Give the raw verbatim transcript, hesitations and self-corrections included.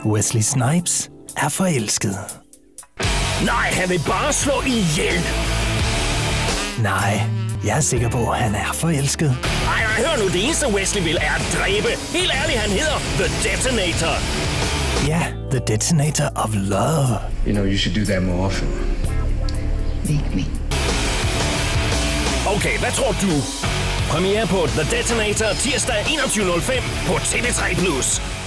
Wesley Snipes er forelsket. Nej, han vil bare slå ihjel. Nej, jeg er sikker på, at han er forelsket. Ej, nej, hør nu, det eneste Wesley vil er at dræbe. Helt ærligt, han hedder The Detonator. Ja, The Detonator of Love. You know, you should do that more often. Make me. Okay, hvad tror du? Premiere på The Detonator tirsdag enogtyve nul fem på T V tre plus.